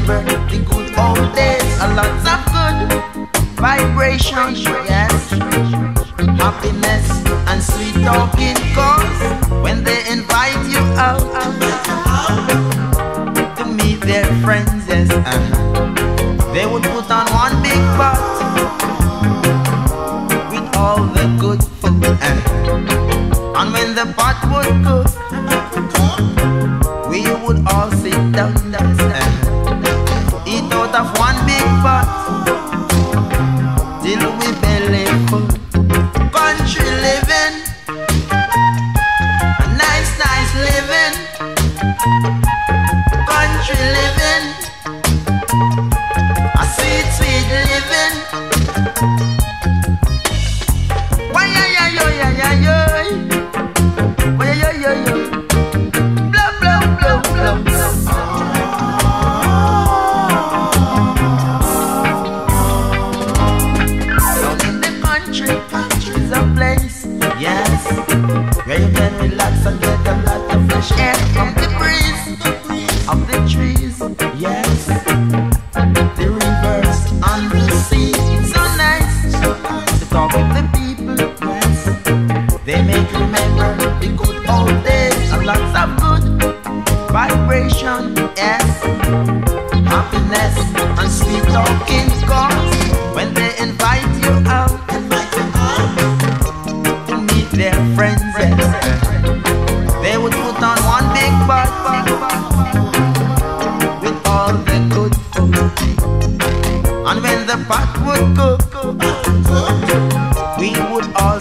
remember the good old days. A lot of good vibration, yes, happiness and sweet talking. Cause when they invite you out to meet their friends, yes, they would put on one big pot with all the good food, and when the pot would cook, we would all sit down, eat out of one big pot till we belly full. Country living, nice living. Country living, a sweet living. Why yo yo yo yo yo yo, why yo yo yo, blow blow blow blow blow. Down in the country is a place, yes, where you can relax and get a lot of fresh air from the breeze of the trees, yes, the rivers and the sea. It's so nice to talk with the people, yes, they make you remember the good old days. And lots of good vibration, yes, happiness and sweet talking. Cause when they invite you out to meet their friends, yes, they would put on one big pot with all the good food, and when the pot would cook, we would all